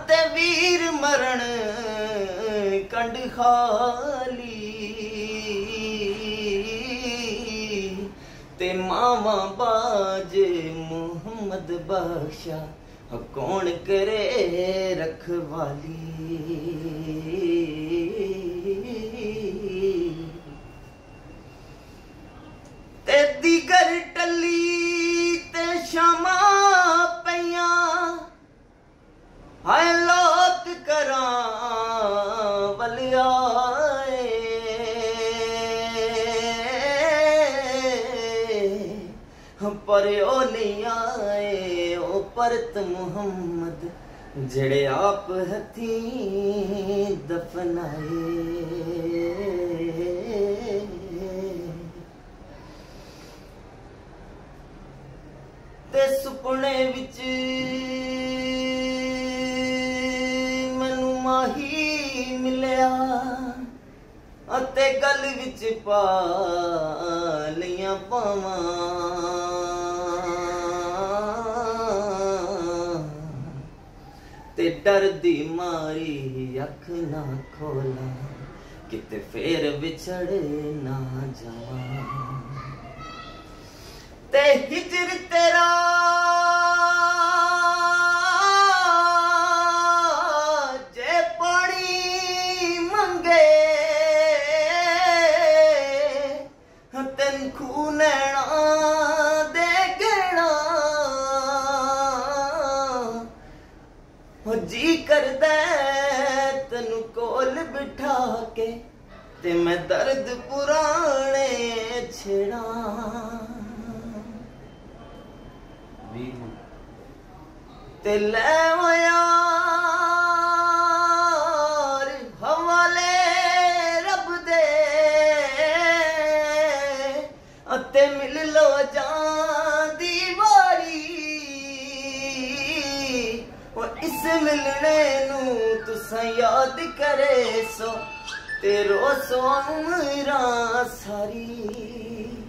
ते वीर मरण कंड खाली ते मावा बाज मोहम्मद बख्शा कौन करे रखवाली। ते दीगर टली ते शामा पईया हाय लोत करा वलियाए पर ओ नहीं आए ओ परत मुहम्मद जड़े आप हथी दफनाए। ते सुपने विच मैनू माही मिलिया अते गल विच पा लियां पावां ते डर दी मारी अख ना खोला किते फेर बिछड़ ना जावां। ते हिजर तेरा जे पानी मंगे तेन खूह नैना दे गना जी करदा तेनू कोल बिठा के ते मैं दर्द पुराने छेड़ा ते ले यार हवाले रब दे अते मिल लो जांदी वारी इस मिलने नू तुसा याद करे सो तेरो सो उमरां सारी।